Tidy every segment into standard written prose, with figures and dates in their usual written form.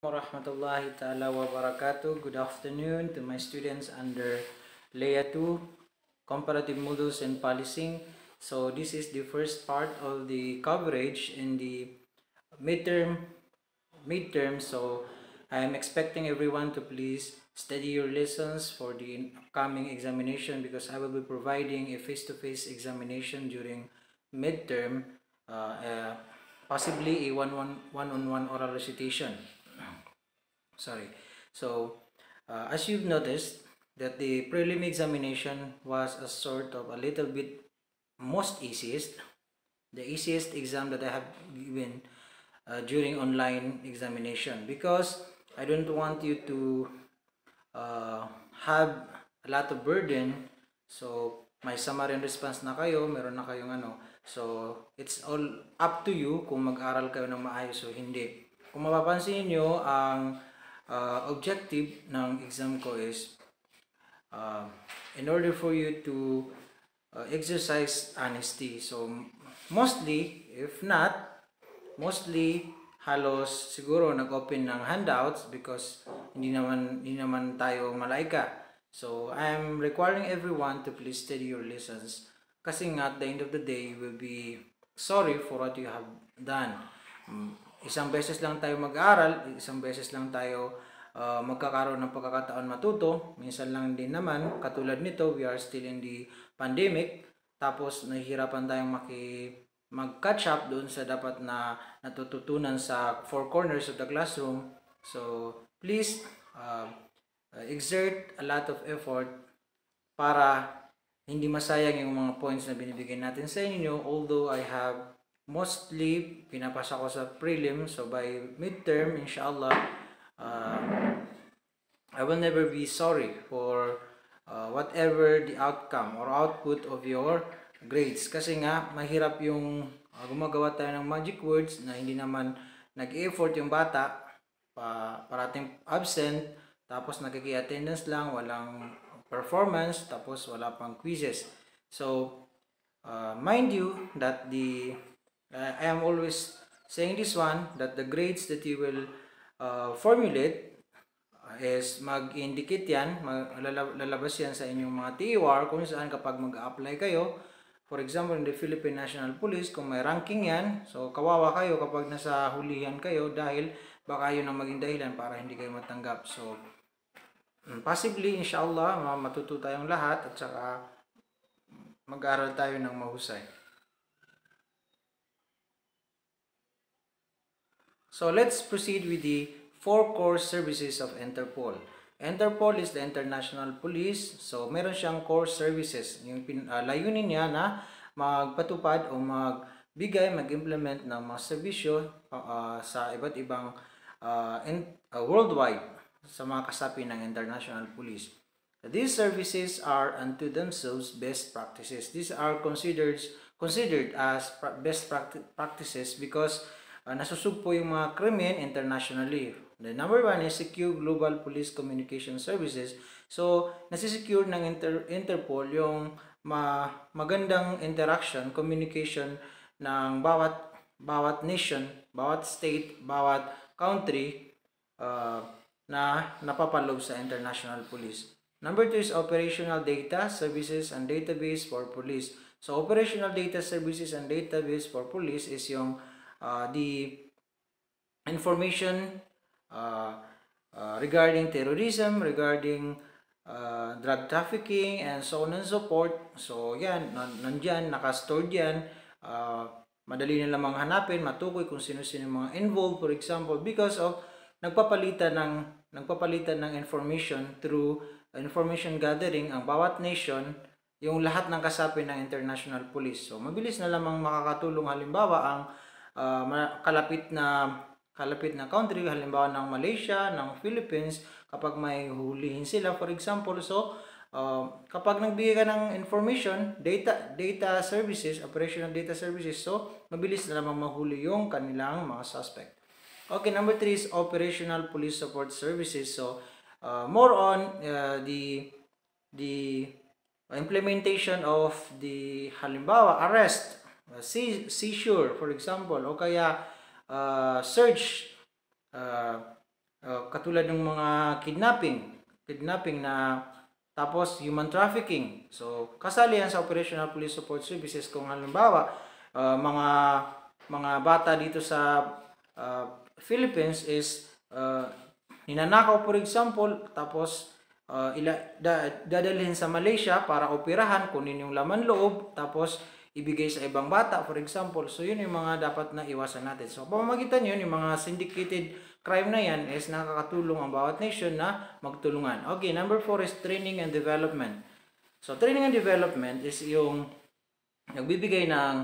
Warahmatullahi ta'ala wa barakatuh. Good afternoon to my students under Layer 2, Comparative Models and Policing. So this is the first part of the coverage in the midterm. So I am expecting everyone to please study your lessons for the upcoming examination because I will be providing a face-to-face examination during midterm, possibly a one-on-one oral recitation. Sorry. So as you've noticed that the prelim examination was a sort of a little bit the easiest exam that I have given during online examination, because I don't want you to uh, have a lot of burden. So may summary and response na kayo, meron na kayong ano. So it's all up to you kung mag-aral kayo ng maayos o hindi. Kung mapapansin niyo, ang objective ng exam ko is uh, in order for you to exercise honesty. So mostly halos siguro nag-open ng handouts because hindi naman tayo malaika. So I'm requiring everyone to please study your lessons kasi nga at the end of the day you will be sorry for what you have done. Isang beses lang tayo mag-aaral, isang beses lang tayo magkakaroon ng pagkakataon matuto. Minsan lang din naman, katulad nito, we are still in the pandemic. Tapos nahihirapan tayong mag-catch up doon sa dapat na natututunan sa four corners of the classroom. So please exert a lot of effort para hindi masayang yung mga points na binibigay natin sa inyo. Although I have mostly pinapasa ko sa prelim, so by midterm inshallah I will never be sorry for whatever the outcome or output of your grades, kasi nga mahirap yung gumagawa tayo ng magic words na hindi naman nag-effort yung bata, parating absent, tapos nagkiki-attendance lang, walang performance, tapos wala pang quizzes. So mind you that I am always saying this one, that the grades that you will formulate is mag-indicate yan, lalabas yan sa inyong mga TOR kung saan kapag mag-apply kayo. For example, in the Philippine National Police, kung may ranking yan, so kawawa kayo kapag nasa hulihan kayo dahil baka yun ang maging dahilan para hindi kayo matanggap. So possibly, inshallah, matuto tayong lahat at saka mag-aral tayo ng mahusay. So let's proceed with the four core services of Interpol. Interpol is the international police. So meron siyang core services. Yung layunin niya na magpatupad o mag-implement ng mga serbisyo sa iba't ibang worldwide sa mga kasapi ng international police. These services are unto themselves best practices. These are considered as best practices because nasusugpo yung mga krimen internationally. The number one is secure global police communication services. So, nasisecure ng Interpol yung magandang interaction, communication ng bawat nation, bawat state, bawat country na napapaloob sa international police. Number two is operational data services and database for police. So, operational data services and database for police is yung the information regarding terrorism, regarding drug trafficking, and so on and so forth. So yan, nandyan, naka-stored yan. Madali na lamang hanapin, matukoy kung sino-sino mga involved, for example, because of nagpapalitan ng information through information gathering ang bawat nation, yung lahat ng kasapi ng international police. So mabilis na lamang makakatulong halimbawa ang kalapit na country, halimbawa ng Malaysia, ng Philippines, kapag may hulihin sila, for example. So kapag nagbigay ka ng information, data services, operational data services, so mabilis na lamang mahuli yung kanilang mga suspect. Okay, number 3 is operational police support services. So more on the implementation of the halimbawa arrest, seizure, for example, o kaya search katulad ng mga kidnapping na tapos human trafficking. So kasali yan sa Operational Police Support Services kung halimbawa mga bata dito sa Philippines is ninanakaw for example, tapos dadalhin sa Malaysia para operahan, kunin yung laman loob, tapos ibigay sa ibang bata for example. So yun yung mga dapat na iwasan natin. So pamamagitan yun, yung mga syndicated crime na yan is nakakatulong ang bawat nation na magtulungan. Okay, number 4 is training and development. So training and development is yung nagbibigay ng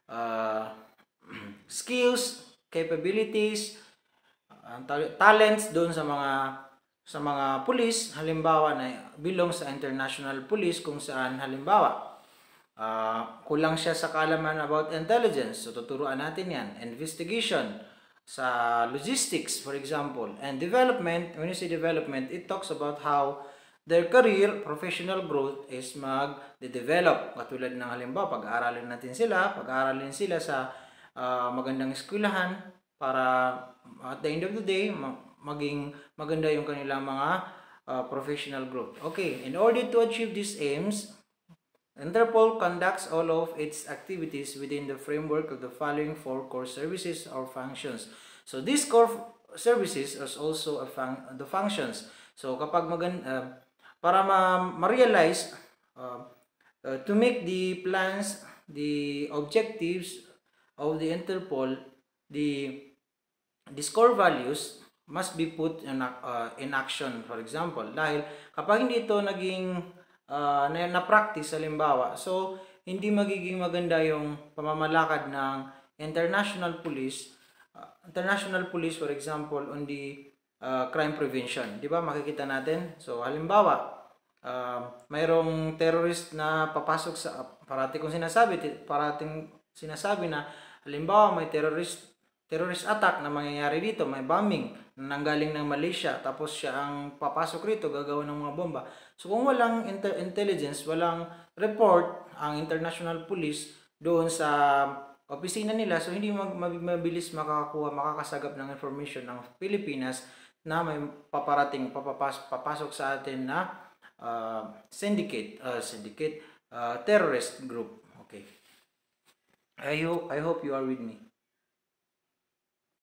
skills, capabilities, talents doon sa mga pulis, halimbawa na belong sa international police, kung saan halimbawa kulang siya sa kaalaman about intelligence, so tuturuan natin yan. Investigation, sa logistics for example. And development, when you say development, it talks about how their career, professional growth is mag-develop. Katulad ng halimbawa, pag-aaralin sila sa magandang eskwelahan para at the end of the day maging maganda yung kanilang mga professional growth. Okay, in order to achieve these aims, Interpol conducts all of its activities within the framework of the following 4 core services or functions. So these core services is also the functions. So kapag para ma-realize to make the plans, the objectives of the Interpol, the core values must be put in action, for example. Dahil kapag hindi ito naging na-practice halimbawa, so hindi magiging maganda yung pamamalakad ng international police for example on the crime prevention. Di ba makikita natin? So halimbawa, mayroong terrorist na papasok sa parating sinasabi na halimbawa may terrorist attack na mangyayari dito, may bombing na nanggaling ng Malaysia, tapos siya ang papasok rito, gagawa ng mga bomba. So kung walang intelligence, walang report ang international police doon sa opisina nila, so hindi mabilis makakasagap ng information ng Pilipinas na may papasok sa atin na syndicate terrorist group. Okay, I hope you are with me.